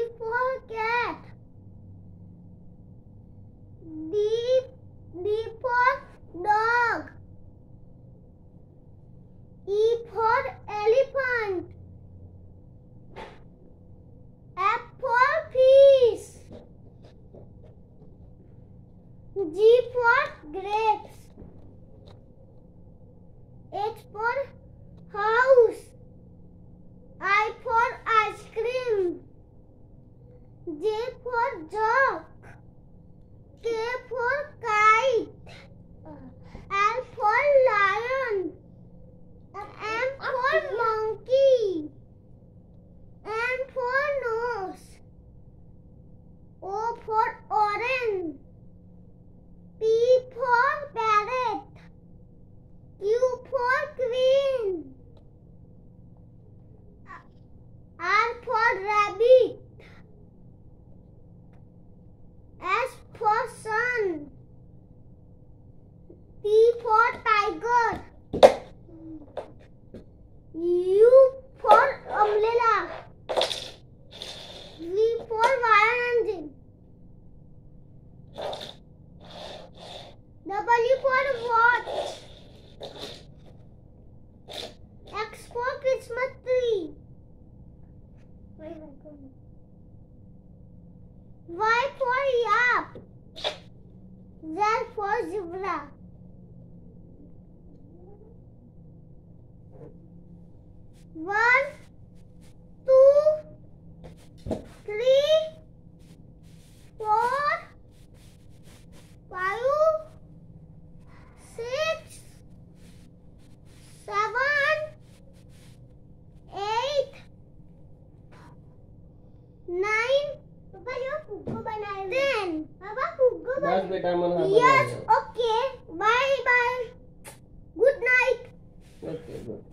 for cat. D for dog. E for elephant. F for fish. G for grapes. H for house. I for ice cream. J for jug. K for kite. L for lion. M for monkey. N for nose. O for orange. P for parrot. Q for queen. R for rabbit. S for sun. T for tiger. U for umbrella. V for violin engine. W for watch. X for Christmas tree. Y for yap. Z for zebra. 1, 2, 3, 4, 5, 6, 7, 8, 9, 10. बस बेटा मन Yes, okay. Bye bye. Good night. Okay, good.